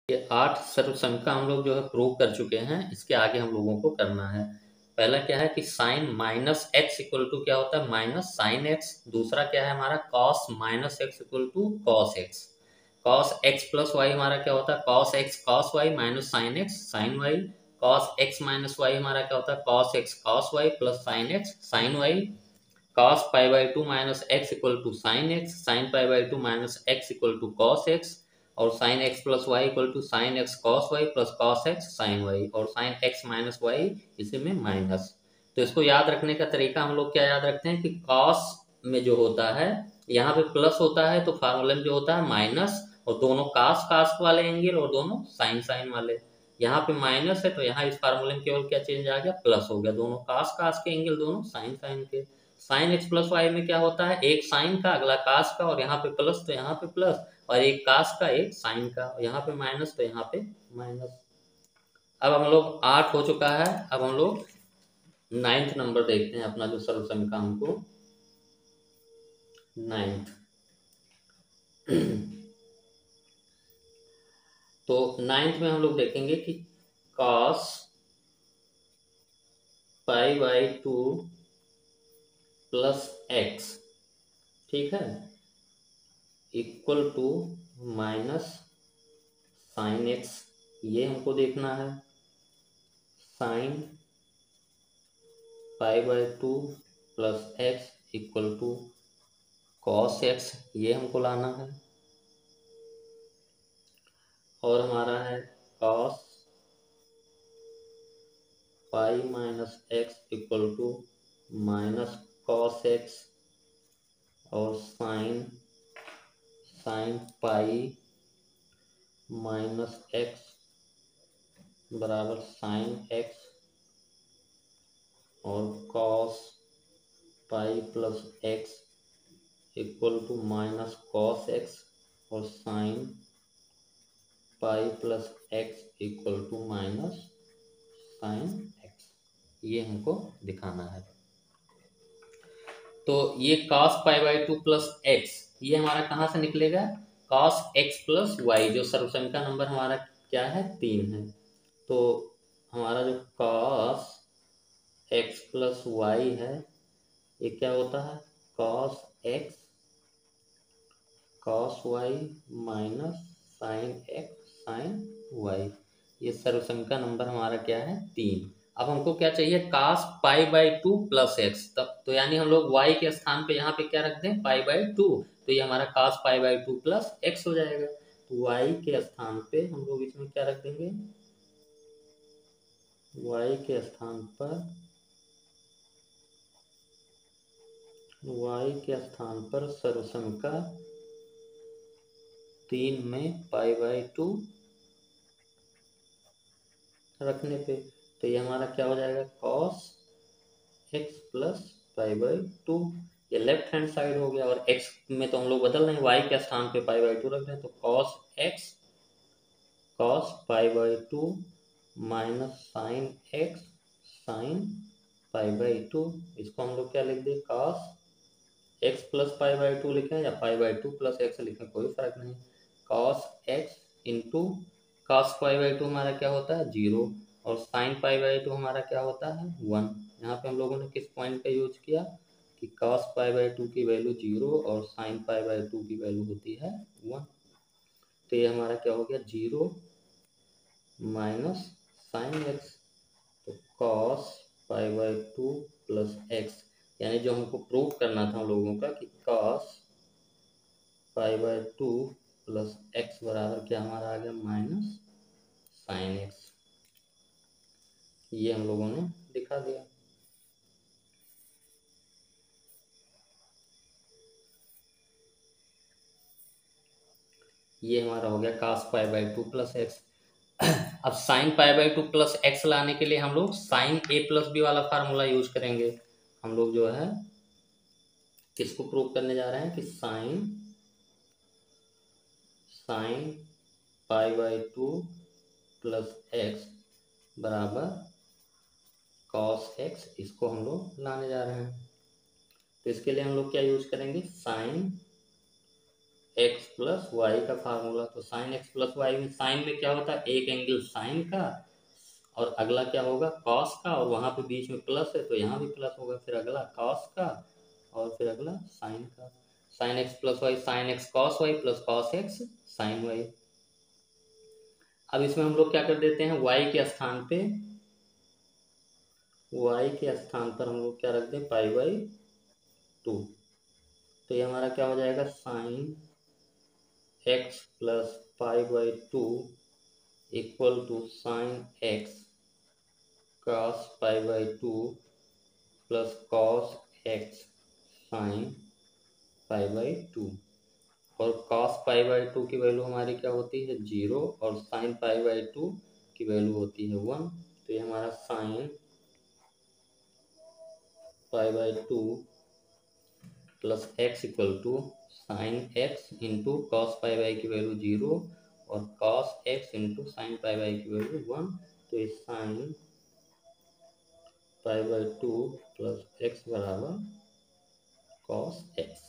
ये 8 सर्वसंख्या हम लोग जो है प्रूव कर चुके हैं। इसके आगे हम लोगों को करना है। पहला क्या है कि sine minus x equal to क्या होता है, माइनस साइन एक्स। दूसरा क्या है हमारा, cos minus x equal to cos x. Cos x plus y हमारा क्या होता है, cos x cos y minus sine x sine y. Cos x minus y हमारा क्या होता है, cos x cos y plus sine x sine y. cos pi by two minus x equal to sine x, sine pi by two minus x equal to cos x, और sine x plus Y equal to sine x cos y plus cos x sine y, और sine x minus y इसी में minus. तो इसको याद रखने का तरीका हम लोग क्या याद रखते हैं कि कॉस में जो होता है यहाँ पे प्लस होता है तो फार्मूला में जो होता है माइनस, और दोनों कास कास वाले एंगल और दोनों साइन साइन वाले। यहाँ पे माइनस है तो यहाँ इस फार्मूले में केवल क्या चेंज आ गया, प्लस हो गया। दोनों कास कास के एंगल दोनों साइन साइन के। साइन एक्स प्लस वाई में क्या होता है, एक साइन का अगला कास का, और यहाँ पे प्लस तो यहाँ पे प्लस, और एक कास का एक साइन का, यहाँ पे माइनस तो यहाँ पे माइनस। अब हम लोग 8 हो चुका है। अब हम लोग 9th नंबर देखते हैं अपना जो सर्वसंख्या हमको 9th। तो 9th में हम लोग देखेंगे कि cos pi by two plus x, ठीक है, equal to minus sine x. ये हमको देखना है। Sine pi by two plus x equal to cos x, ये हमको लाना है। और हमारा है cos pi minus x equal to minus cos x, और sine sine pi minus x बराबर साइन एक्स, और cos pi plus x equal to minus cos x, और sine pi plus x equal to minus sine x. ये हमको दिखाना है। तो ये cos pi by two plus x, ये हमारा कहाँ से निकलेगा, cos एक्स प्लस वाई, जो सर्वसंख्या नंबर हमारा क्या है, 3 है। तो हमारा जो cos एक्स प्लस वाई है, ये क्या होता है, cos x cos y minus sine x sine y. ये सर्वसंख्या नंबर हमारा क्या है, 3। अब हमको क्या चाहिए, cos pi by two plus x. तब तो यानी हम लोग y के स्थान पे यहाँ पे क्या रख दें, पाई बाई टू, तो ये हमारा cos pi by two plus x हो जाएगा। तो y के स्थान पे हम लोग इसमें क्या रख देंगे, y के स्थान पर सर्वसंख्या 3 में पाई बाई टू रखने पे, तो ये हमारा क्या हो जाएगा, cos x plus pi by two. ये लेफ्ट हैंड साइड हो गया, और x में तो हम लोग बदल रहे हैं, y के स्थान पे पाई बाई टू रख रहे हैं, तो cos x cos pi by two minus sine x sine pi by two. इसको हम लोग क्या लिख दें, cos x plus pi by two लिखें या pi by two plus x लिखें, कोई फर्क नहीं। cos x into cos pi by two हमारा क्या होता है, 0, और साइन पाई बाई टू हमारा क्या होता है, 1। यहाँ पे हम लोगों ने किस पॉइंट का यूज किया कि cos पाई बाई टू की वैल्यू 0 और साइन पाई बाई टू की वैल्यू होती है 1। तो ये हमारा क्या हो गया, 0 माइनस साइन एक्स। तो cos pi by two plus x, यानी जो हमको प्रूव करना था हम लोगों का कि cos pi by two plus x बराबर क्या हमारा आ गया, माइनस साइन एक्स। ये हम लोगों ने दिखा दिया। ये हमारा हो गया cos pi by two plus x. अब sine pi by two plus x लाने के लिए हम लोग साइन ए प्लस बी वाला फार्मूला यूज करेंगे। हम लोग जो है किसको प्रूव करने जा रहे हैं कि sine sine pi by two plus x बराबर कॉस एक्स, इसको हम लोग लाने जा रहे हैं। तो इसके लिए हम लोग क्या यूज करेंगे, साइन एक्स प्लस वाई का फार्मूला। तो साइन एक्स प्लस वाई में साइन में क्या होता है, एक एंगल साइन का, और अगला क्या होगा कॉस का, और वहां पे बीच में प्लस है तो यहाँ भी प्लस होगा, फिर अगला कॉस का और फिर अगला साइन का। Sine x plus y, sine x cos y plus cos x sine y. अब इसमें हम लोग क्या कर देते हैं, y के स्थान पे, y के स्थान पर हम लोग क्या रख दें, पाई बाई 2। तो ये हमारा क्या हो जाएगा, sine x plus pi by 2 equal to sine x cos pi by 2 plus cos x sine pi by 2। और कॉस पाई बाई 2 की वैल्यू हमारी क्या होती है 0, और साइन पाई बाई 2 की वैल्यू होती है 1। तो ये हमारा sine pi by 2 plus x equal to sine x into cos pi by की वैल्यू 0 और cos x into sine pi by की वैल्यू 1। तो ये sine pi by 2 plus x बराबर कॉस एक्स।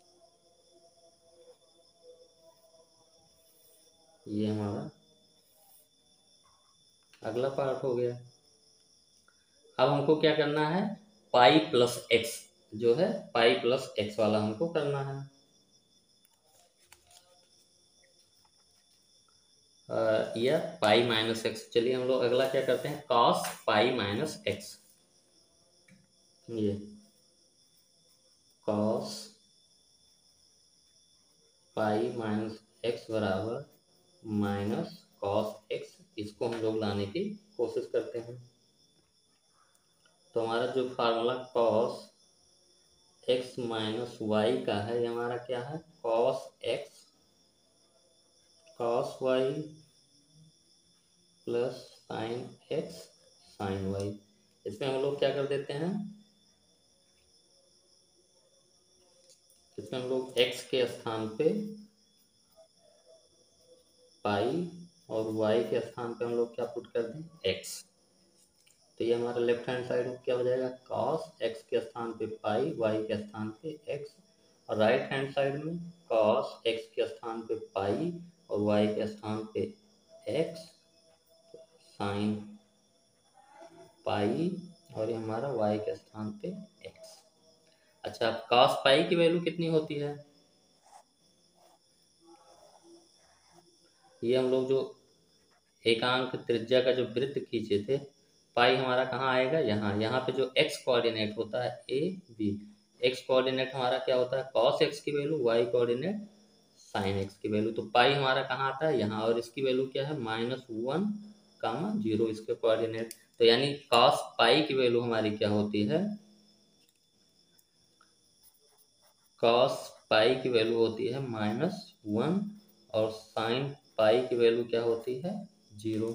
ये हमारा अगला पार्ट हो गया। अब हमको क्या करना है, पाई प्लस एक्स, जो है पाई प्लस एक्स वाला हमको करना है। या पाई माइनस एक्स। चलिए हम लोग अगला क्या करते हैं, कॉस पाई माइनस एक्स। ये कॉस पाई माइनस एक्स बराबर माइनस कॉस एक्स, इसको हम लोग लाने की कोशिश करते हैं। तो हमारा जो formula cos x minus y का है, ये हमारा क्या है, cos x cos y plus sine x sine y. इसमें हम लोग क्या कर देते हैं, इसमें हम लोग एक्स के स्थान पे पाई और वाई के स्थान पे हम लोग क्या पुट कर दें, एक्स। तो ये हमारा लेफ्ट हैंड साइड क्या हो जाएगा, कॉस एक्स के स्थान पे पाई, वाई के स्थान पे एक्स, और राइट हैंड साइड में कॉस एक्स के स्थान पे पाई और वाई के स्थान पे एक्स साइन पाई, और ये हमारा वाई के स्थान पे एक्स। अच्छा, अब कॉस पाई की वैल्यू कितनी होती है, ये हम लोग जो एकांक त्रिज्या का जो वृत्त खींचे थे, पाई हमारा कहाँ आएगा, यहाँ। यहाँ पे जो एक्स कोऑर्डिनेट होता है ए बी, एक्स कोऑर्डिनेट हमारा क्या होता है कॉस एक्स की value, y coordinate sine x की वैल्यू। तो पाई हमारा कहाँ आता है, यहाँ, और इसकी वैल्यू क्या है -1, 0 इसके कोऑर्डिनेट। तो यानी कॉस पाई की वैल्यू हमारी क्या होती है, कॉस पाई की वैल्यू होती है -1, और साइन पाई की वैल्यू क्या होती है 0।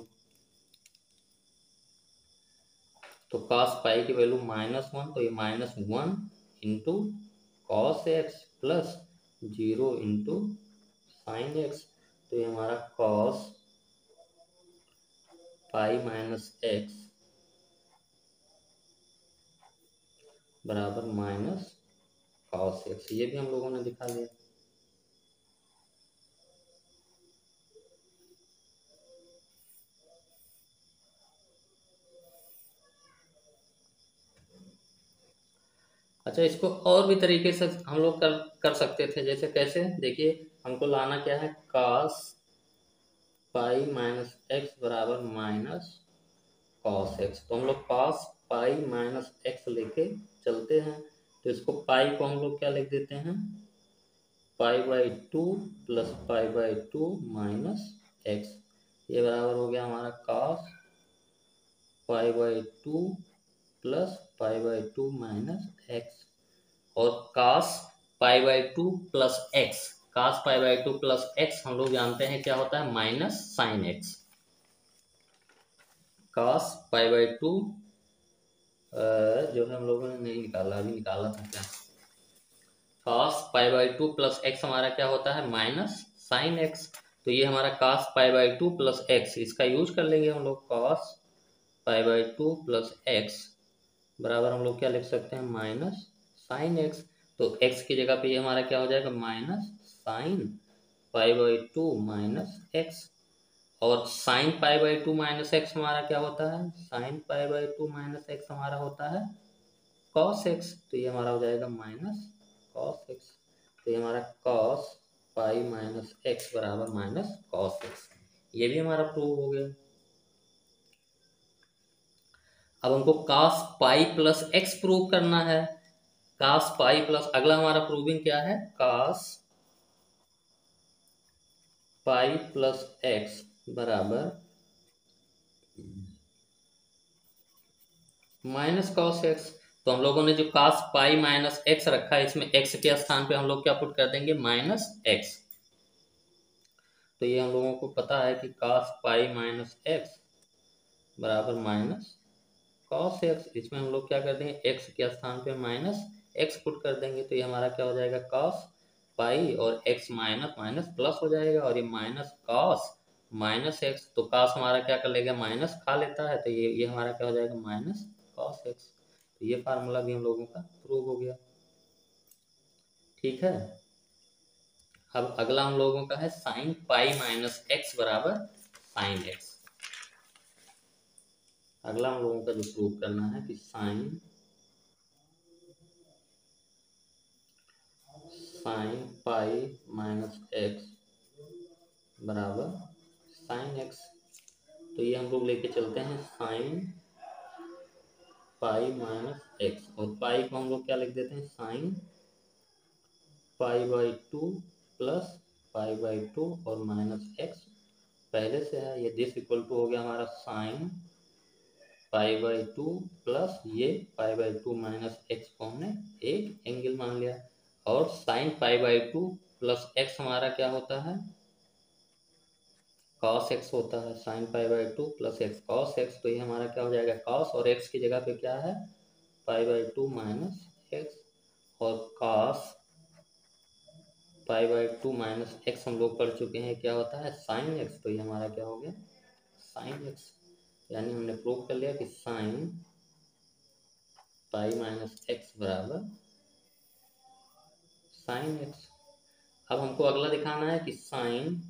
तो cos पाई की वैल्यू -1, तो ये -1 into cos x plus 0 into sine x. तो ये हमारा cos पाई माइनस एक्स बराबर माइनस कॉस एक्स, ये भी हम लोगों ने दिखा लिया। अच्छा, इसको और भी तरीके से हम लोग कर सकते थे, जैसे कैसे, देखिए हमको लाना क्या है, cos पाई माइनस एक्स बराबर माइनस कॉस एक्स। तो हम लोग cos पाई माइनस एक्स लेके चलते हैं। तो इसको पाई को हम लोग क्या लिख देते हैं, pi by 2 plus pi by 2 minus x. ये बराबर हो गया हमारा cos pi by 2 plus pi by 2 minus x. और cos pi by 2 plus x, cos pi by 2 plus x हम लोग जानते हैं क्या होता है, minus sine x. cos pi by 2 जो है हम लोगों ने नहीं निकाला, अभी निकाला था क्या, cos pi by 2 plus x हमारा क्या होता है, माइनस साइन एक्स। तो ये हमारा cos pi by 2 plus x, इसका यूज कर लेंगे हम लोग, cos pi by 2 plus x बराबर हम लोग क्या लिख सकते हैं, माइनस साइन एक्स। तो एक्स की जगह पे ये हमारा क्या हो जाएगा, minus sine pi by two minus x. और sine pi by two minus x हमारा क्या होता है, sine pi by two minus x हमारा होता है कॉस एक्स। तो ये हमारा हो जाएगा माइनस कॉस एक्स। तो ये हमारा कॉस पाई माइनस एक्स बराबर माइनस कॉस एक्स, ये भी हमारा प्रूव हो गया। अब हमको cos pi plus x prove करना है। cos पाई प्लस, अगला हमारा प्रूविंग क्या है, cos पाई प्लस एक्स बराबर माइनस कॉस एक्स। तो हम लोगों ने जो cos पाई माइनस एक्स रखा है, इसमें x के स्थान पे हम लोग क्या पुट कर देंगे, माइनस एक्स। तो ये हम लोगों को पता है कि cos पाई माइनस एक्स बराबर माइनस कॉस एक्स। इसमें हम लोग क्या कर देंगे, एक्स के स्थान पे माइनस एक्स पुट कर देंगे। तो ये हमारा क्या हो जाएगा, कॉस पाई और एक्स माइनस माइनस प्लस हो जाएगा, और ये माइनस कॉस माइनस एक्स। तो कॉस हमारा क्या कर लेगा, माइनस खा लेता है, तो ये हमारा क्या हो जाएगा, माइनस कॉस एक्स। तो ये फार्मूला भी हम लोगों का प्रूव हो गया। ठीक है। अब अगला हम लोगों का है साइन पाई माइनस एक्स बराबर साइन एक्स। अगला हम लोगों का जो प्रूव करना है कि साइन पाई माइनस एक्स बराबर साइन एक्स। तो ये हम लोग लेके चलते हैं साइन पाई माइनस एक्स, और पाई को हम लोग क्या लिख देते हैं, sine pi by two plus pi by two और माइनस एक्स पहले से है। ये दिस इक्वल टू हो गया हमारा sine pi by two plus ये pi by two minus x को हमने एक एंगल मान लिया। और sine pi by two plus x हमारा क्या होता है, कॉस एक्स होता है। Sine pi by two plus x cos x. तो ये हमारा क्या हो जाएगा, कॉस और एक्स की जगह पे क्या है, pi by two minus x. और cos pi by two minus x हम लोग पढ़ चुके हैं क्या होता है, साइन एक्स। तो ये हमारा क्या हो गया, साइन एक्स। यानी हमने प्रूव कर लिया कि साइन पाई माइनस एक्स बराबर साइन एक्स। अब हमको अगला दिखाना है कि साइन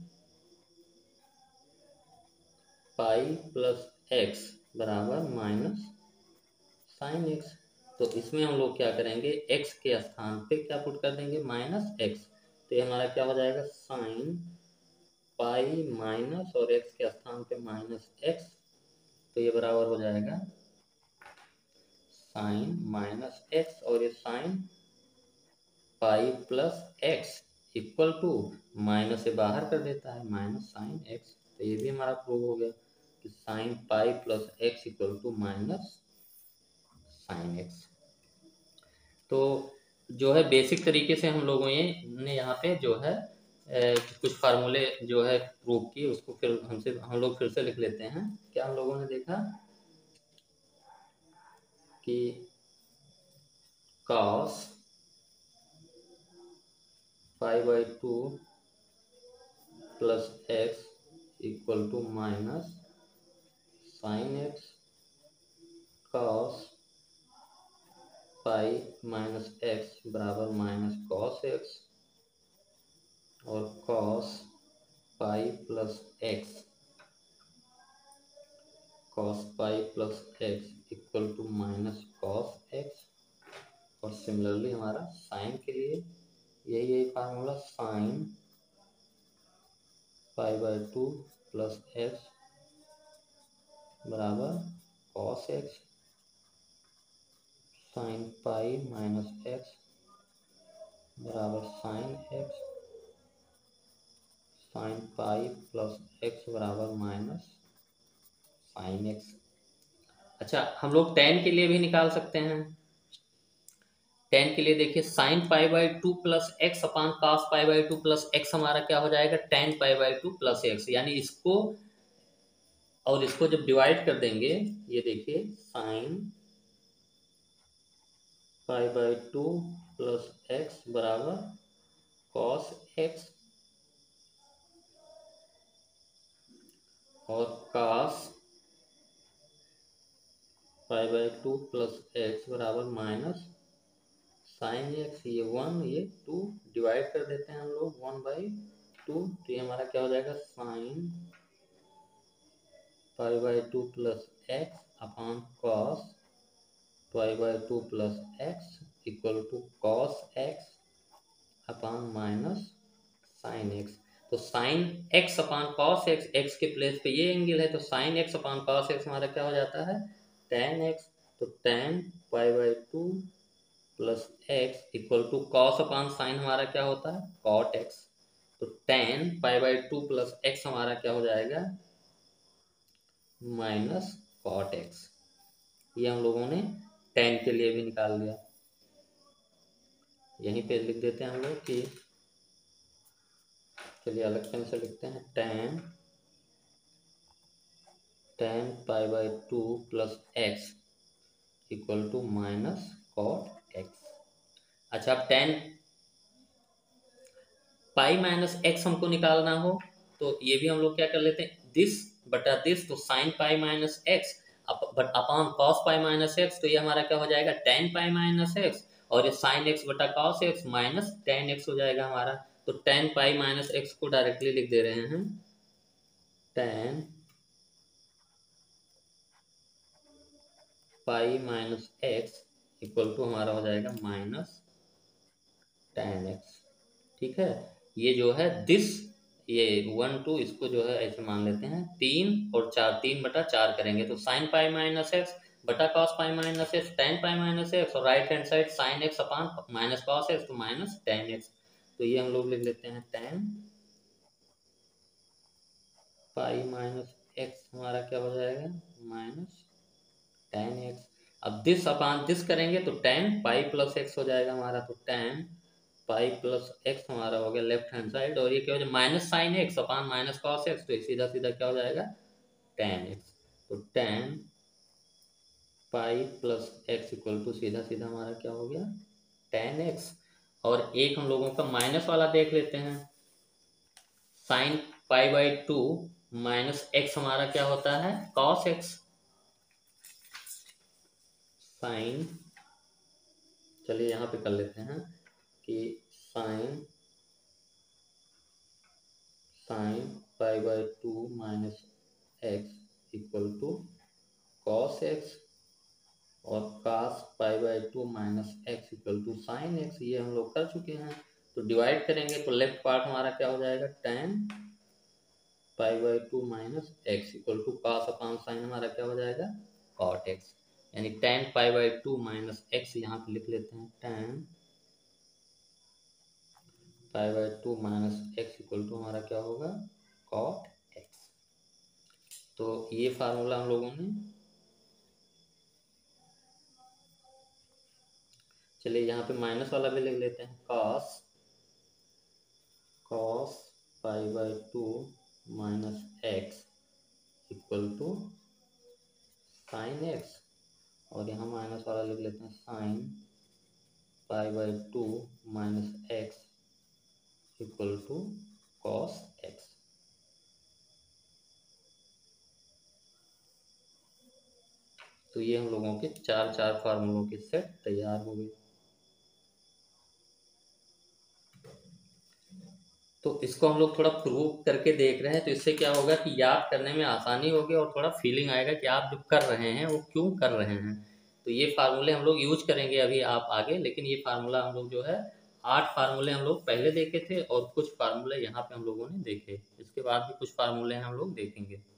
पाई प्लस एक्स बराबर माइनस साइन एक्स। तो इसमें हम लोग क्या करेंगे, x के स्थान पे क्या पुट कर देंगे, माइनस एक्स। तो ये हमारा क्या हो जाएगा, साइन पाई माइनस और x के स्थान पे माइनस एक्स। तो ये बराबर हो जाएगा साइन माइनस एक्स, और ये sine pi plus x equal to minus से बाहर कर देता है, माइनस साइन एक्स। तो ये भी हमारा प्रूव हो गया कि sine pi plus x equal to minus sine x. तो जो है बेसिक तरीके से हम लोगों ने यहाँ पे जो है कुछ फार्मूले जो है प्रूव किए, उसको फिर हम लोग फिर से लिख लेते हैं। क्या हम लोगों ने देखा कि cos pi by two plus x equal to minus sine x, cos pi minus x बराबर माइनस कॉस एक्स, और cos pi plus x cos pi plus x equal to minus cos x. और similarly हमारा sine के लिए यही formula, sine pi by two plus x बराबर cos x, sine pi minus x बराबर sine x, sine pi plus x बराबर minus sine x. अच्छा, हम लोग टेन के लिए भी निकाल सकते हैं। टेन के लिए देखिए, sine pi by two plus x upon cos pi by two plus x हमारा क्या हो जाएगा, tan pi by two plus x. यानी इसको और इसको जब डिवाइड कर देंगे, ये देखिए sine pi by two plus x बराबर कॉस एक्स, और cos pi by two plus x बराबर माइनस साइन एक्स। ये वन ये टू डिवाइड कर देते हैं हम लोग, वन बाई 2, तो ये हमारा क्या हो जाएगा sine π/2 plus x upon cos π/2 plus x equal to cos x upon minus sine x. तो sine x upon cos x, x के प्लेस पे ये एंगल है, तो sine x upon cos x हमारा क्या हो जाता है tan एक्स। तो tan π/2 plus x equal to cos upon sine हमारा क्या होता है cot एक्स। तो tan π/2 प्लस एक्स हमारा क्या हो जाएगा माइनस cot एक्स। ये हम लोगों ने tan के लिए भी निकाल लिया। यहीं पे लिख देते हैं हम लोग कि, चलिए अलग पेन से लिखते हैं tan π/2 plus x equal to minus cot x. अच्छा, अब tan पाई माइनस एक्स हमको निकालना हो तो ये भी हम लोग क्या कर लेते हैं दिस बटा दिस, तो sine pi minus x but upon cos pi minus x, तो ये हमारा क्या हो जाएगा tan पाई माइनस एक्स, और ये साइन एक्स बटा cos x minus tan x हो जाएगा हमारा। तो tan पाई माइनस एक्स को डायरेक्टली लिख दे रहे हैं tan pi minus x equal to हमारा हो जाएगा माइनस tan एक्स। ठीक है, ये जो है दिस, ये 1 2 इसको जो है ऐसे मान लेते हैं 3 और 4, 3/4 करेंगे तो साइन पाई माइनस एक्स बटा cos pi minus x tan pi minus x, और right hand side sine x upon minus cos x तो माइनस tan एक्स। तो ये हम लोग लिख लेते हैं tan पाई माइनस एक्स हमारा क्या हो जाएगा माइनस tan एक्स। अब दिस अपॉन दिस करेंगे तो tan पाई प्लस एक्स हो जाएगा हमारा, तो tan पाई प्लस एक्स हमारा हो गया लेफ्ट हैंड साइड, और ये क्या हो जाएगा minus sine x upon minus cos x, तो सीधा सीधा क्या हो जाएगा tan एक्स। तो tan pi plus x equal to सीधा सीधा हमारा क्या हो गया tan एक्स। और एक हम लोगों का माइनस वाला देख लेते हैं, साइन π/2 माइनस एक्स हमारा क्या होता है कॉस एक्स। साइन, चलिए यहाँ पे कर लेते हैं कि sine π/2 minus x equal to cos x, और cos π/2 minus x equal to sine x, ये हम लोग कर चुके हैं। तो डिवाइड करेंगे तो लेफ्ट पार्ट हमारा क्या हो जाएगा tan π/2 minus x equal to cos upon sine हमारा क्या हो जाएगा cot एक्स। यानी tan π/2 माइनस एक्स यहाँ पे लिख लेते हैं tan π/2 minus x equal to हमारा क्या होगा cot एक्स। तो ये फार्मूला हम लोगों ने, चलिए यहाँ पे माइनस वाला भी लिख लेते हैं cos π/2 minus x equal to sine x, और यहाँ माइनस वाला लिख लेते हैं sine π/2 minus x equal to cos x. तो ये हम लोगों के चार फार्मूलों के सेट तैयार हो गए। तो इसको हम लोग थोड़ा प्रूव करके देख रहे हैं, तो इससे क्या होगा कि याद करने में आसानी होगी और थोड़ा फीलिंग आएगा कि आप जो कर रहे हैं वो क्यों कर रहे हैं। तो ये फार्मूले हम लोग यूज करेंगे अभी आप आगे, लेकिन ये फार्मूला हम लोग जो है 8 फार्मूले हम लोग पहले देखे थे और कुछ फार्मूले यहाँ पे हम लोगों ने देखे, इसके बाद भी कुछ फार्मूले हम लोग देखेंगे।